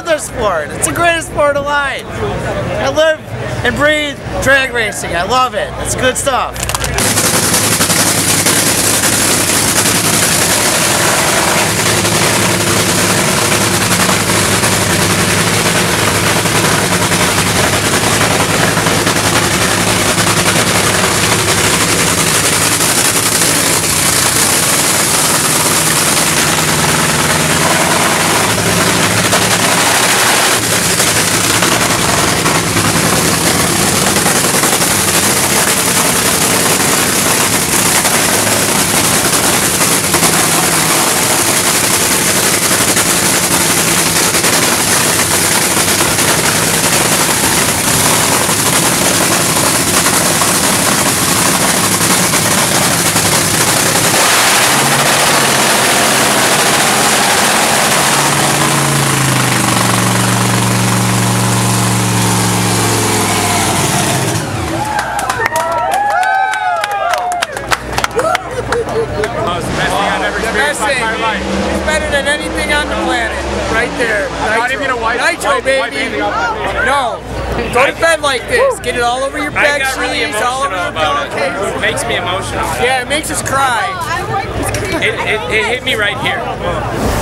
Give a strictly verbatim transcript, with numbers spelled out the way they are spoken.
love this sport. It's the greatest sport alive. I live and breathe drag racing. I love it. It's good stuff. It's better than anything on the planet. Right there. I'm not even gonna wipe, Nitro, wipe, baby. wipe anything off my face. No. Go to bed like this. Get it all over your I bed got really sheets, all over emotional your about it. pillowcase. It makes me emotional. Yeah, it makes us cry. It, it, it hit me right here.